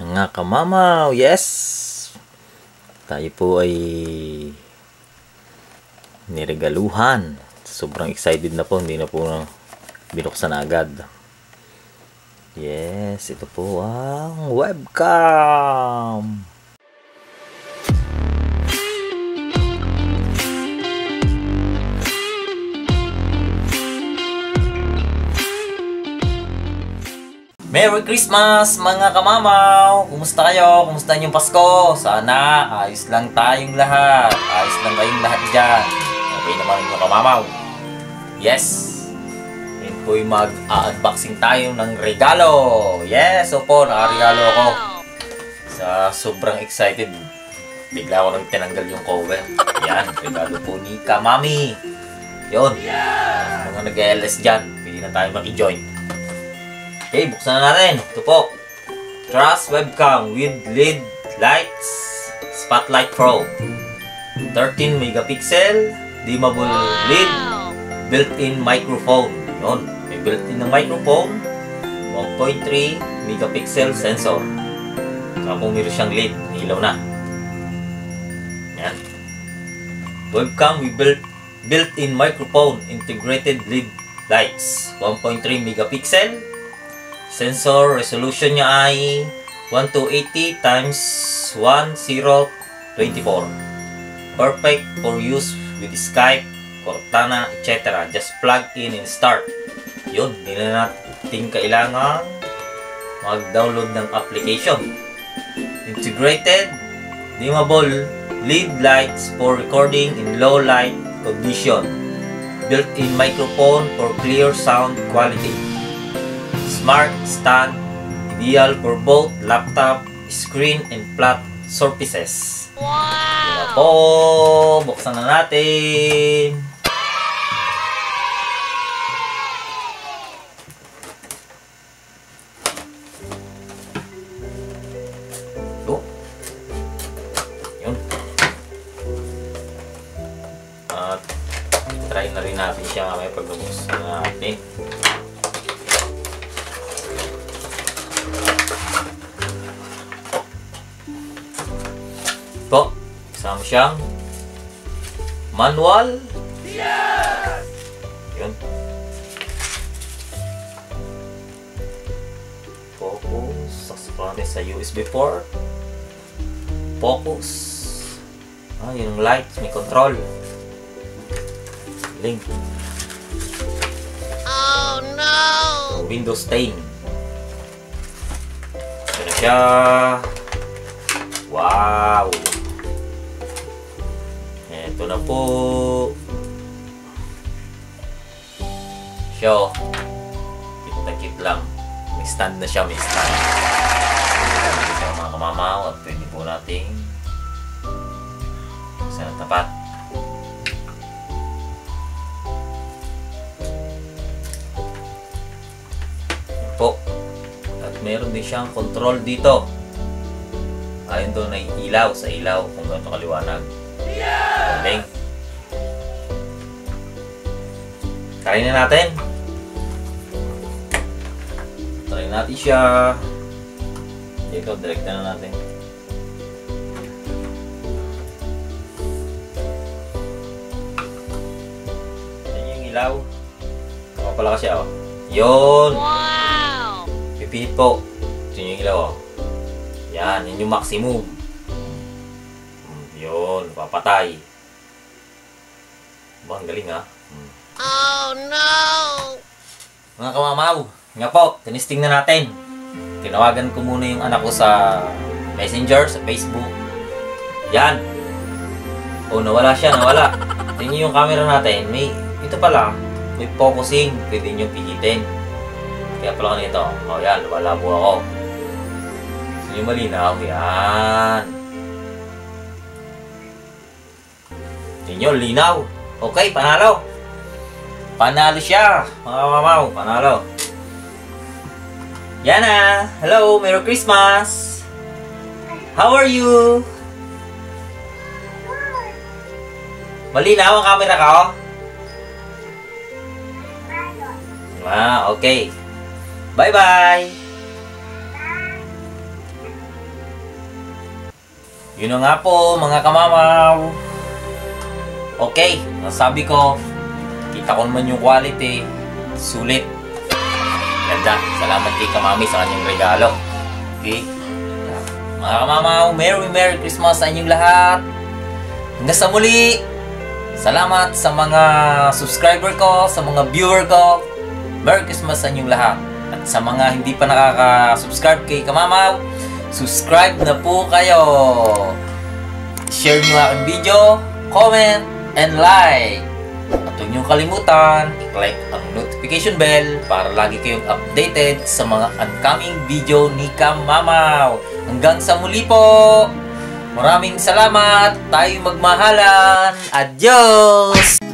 Mga kamamaw, yes! Tayo po ay niregaluhan. Sobrang excited na po, hindi na po binuksan agad. Yes, ito po ang webcam! Merry Christmas mga kamamaw! Kumusta kayo? Kumusta yung Pasko? Sana ayos lang tayong lahat. Ayos lang kayong lahat dyan. Okay naman yung kamamaw. Yes! Ngayon po yung mag-unboxing tayo ng regalo. Yes! Opo, nakaregalo ako. Sobrang excited. Bigla ko nang tinanggal yung cover. Yan, regalo po ni Kamami. Yun. Mga nag-LS dyan. Pwede na tayo maki-join. Okay, buksan na natin. Ito po. Trust webcam with LED lights Spotlight Pro. 13 megapixel, dimmable LED, built-in microphone. Yun, may built-in na microphone, 1.3 megapixel sensor. Saka kung meron siyang LED, ilaw na. Yan. Webcam with built-in microphone, integrated LED lights, 1.3 megapixel. Sensor resolution niya ay 1280 x 1024. Perfect for use with Skype, Cortana, etc. Just plug in and start. Yun, hindi na natin kailangan mag-download ng application. Integrated, dimmable LED lights for recording in low light condition. Built-in microphone for clear sound quality. Smart stand, ideal for both laptop, screen, and flat surfaces. Wow! Po, buksan na natin. Oh. Yun. At try na rin natin siya mamaya pag nabuksan natin. Po, kasama siyang manual. Yes! Yun. Focus. Saksapanin sa USB port. Focus. Yun ang lights. May control. Link. Oh no! Windows 10. Ito na siya. Wow! Ito na po. Siya. Kit lang. May stand na siya. May stand. Pwede siya mga kamamaw. At pwede po nating sa tapat. Yan po. At meron din siyang control dito. Ayun doon ay ilaw sa ilaw kung gaano kaliwanag. Okay. Try na natin. Try natin siya. Dito, direct na natin. Yan yung ilaw. Tama pala kasi ako. Yun! Wow! Pipihit po. Yan yung ilaw oh. Yan, yun yung maximum. Yun, papatay. Ba, ang galing ha. Oh no! Mga kamamaw, nga po, tinisting na natin. Tinawagan ko muna yung anak ko sa Messenger, sa Facebook. Yan. Oh, nawala siya, nawala. Tingnan yung camera natin. Ito pala, may focusing. Pwede nyo pihitin. Kaya pala nito. Oh, yan, wala po ako. Yung malinaw, yan. Ninyo, linaw. Okay, panalo. Panalo siya, mga mamaw, panalo. Yana, hello, Merry Christmas. How are you? Malinaw ang camera ka, oh? Okay. Bye-bye. Yun na nga po mga kamamaw. Okay, nasabi ko, kita ko naman yung quality. Sulit. Ganda. Salamat kay Kamami sa kanyang regalo. Okay. Mga kamamaw, Merry Christmas sa inyong lahat. Hanggang sa muli. Salamat sa mga subscriber ko, sa mga viewer ko. Merry Christmas sa inyong lahat. At sa mga hindi pa nakaka-subscribe kay Kamamaw, subscribe na po kayo. Share nyo aking video, comment, and like. At huwag niyong kalimutan, i-click ang notification bell para lagi kayong updated sa mga upcoming video ni Kamamaw. Hanggang sa muli po. Maraming salamat. Tayo magmahalan. Adios!